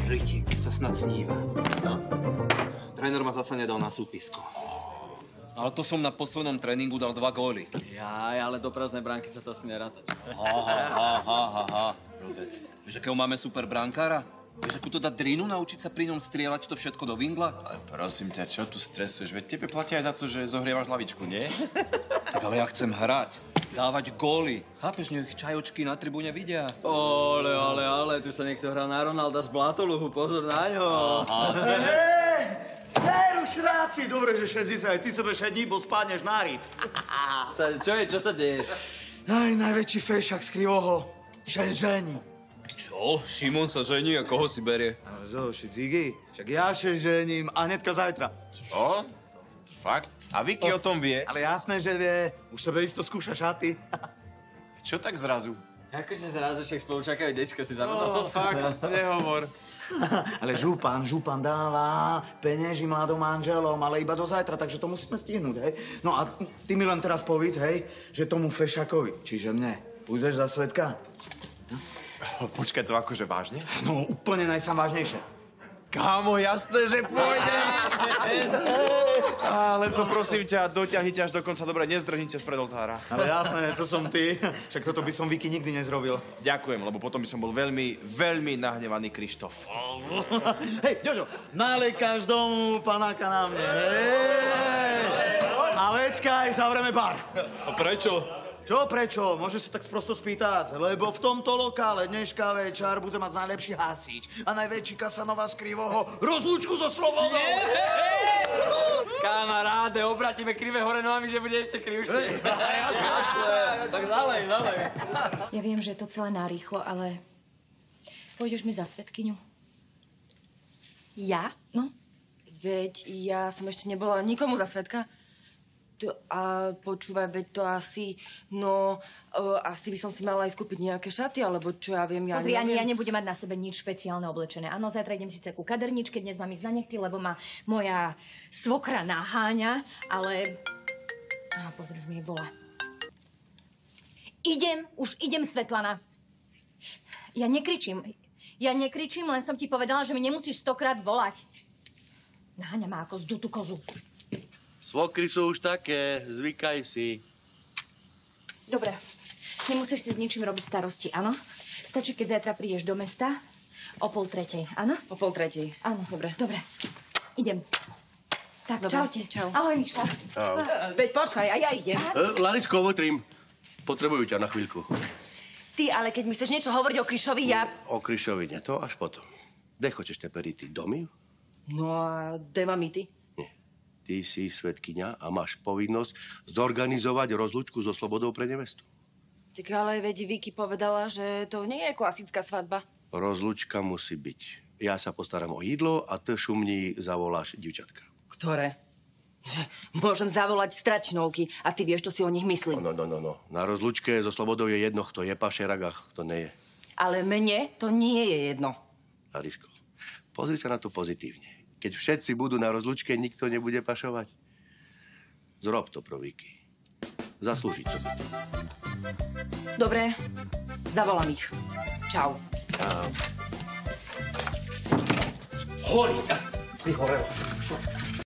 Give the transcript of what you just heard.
Ryti, sa snad sníva. No. Tréner ma zasa nedal na súpisko. Ale to som na poslednom tréningu dal 2 góly. Jaj, ale do prázdnej bránky sa to asi neráta. Ha. Vôbec. Vieš, akého máme super brankára? Vieš, akú to dá drinu naučiť sa pri ňom strieľať to všetko do vingla? Ale prosím ťa, čo tu stresuješ? Veď tebe platia aj za to, že zohrievaš lavičku, nie? Tak ale ja chcem hrať. Dávať góly. Chápeš, nech čajočky na tribúne vidia. Ale, tu sa niekto hrá na Ronalda z Blátoluhu, pozor na ňo. Seru, šráci! Dobre, že všetci sa aj ty sebe šední, bo spádneš na ric. Čo sa deje? Aj najväčší fejšak z Krivoho. Že žení. Čo? Šimon sa žení a koho si berie? A zoši, Ziggy, však ja še žením a hnedka zajtra. Čo? Fakt? A Vicky o tom vie? Ale jasné, že vie. Už sebe isto skúša šaty. Čo tak zrazu? Akože zrazu však spolu čakajú decko, si zabudol. Fakt, nehovor. Ale župan dáva penieži mladým manželom, ale iba do zajtra, takže to musíme stihnúť, hej? No a ty mi len teraz povedz, hej, že tomu fešakovi, čiže mne, pôjdeš za svedka? Počkaj, to akože vážne? No, úplne najsamvážnejšie. Kámo, jasné, že pôjde. Ale to prosím ťa, doťahnite až do konca. Dobre, nezdrhnite spred oltára. Ale jasné, co som ty. Však toto by som Vicky nikdy nezrobil. Ďakujem, lebo potom by som bol veľmi, veľmi nahnevaný Krištof. Hej, Ďoďo, nalej každomu panáka na mne, hej! A leckaj, zavrieme bar. A prečo? Čo prečo? Môžeš sa tak sprosto spýtať, lebo v tomto lokále dneška večer bude mať najlepší hasič a najväčší Kasanova z Krivoho rozlúčku so slobodou. Kamaráde, obratíme krivé hore nohami, že bude ešte krivšie. Tak zalej. Ja viem, že je to celé narýchlo, ale pôjdeš mi za svedkyňu? Ja? No? Veď ja som ešte nebola nikomu za svedka. A počúvaj, veď to asi, asi by som si mala aj skúpiť nejaké šaty, alebo čo ja viem, ja Pozri, neviem. ani ja nebudem mať na sebe nič špeciálne oblečené. Áno, zajtra idem síce ku kaderničke, dnes mám ísť na nechty, lebo ma moja svokra naháňa, ale... pozri, už mi volá. Idem, Svetlana. Ja nekričím, len som ti povedala, že mi nemusíš 100-krát volať. Naháňa ma ako zdutú kozu. Svokry sú už také, zvykaj si. Dobre, nemusíš si s ničím robiť starosti, áno? Stačí, keď zajtra prídeš do mesta o 2:30, áno? O 2:30. Áno. Dobre. Dobre, idem. Tak, Dobre, čaute. čau. Ahoj, Miša. Čau. Veď počkaj, a ja idem. Larisko, ovotrím. Potrebujú ťa na chvíľku. Ty, ale keď mi chceš niečo hovoriť o Kryšovi, ja... O Kryšovi, nie, to až potom. Kde chceš te perity? Domy? No a kde mám ty? Ty si svedkyňa a máš povinnosť zorganizovať rozlúčku so slobodou pre nevestu. Tak ale veď Vicky povedala, že to nie je klasická svadba. Rozlúčka musí byť. Ja sa postaram o jídlo a ty šumní zavoláš divčatka. Ktoré? Môžem zavolať stračnovky a ty vieš, čo si o nich myslím. No. Na rozlúčke so slobodou je jedno, kto je pašerak a kto nie je. Ale mne to nie je jedno. Larisko, pozri sa na to pozitívne. Keď všetci budú na rozlúčke, nikto nebude pašovať. Zrob to pro Vicky. Zaslúži to. Dobre, zavolám ich. Čau. Čau. Horí! Vyhorelo.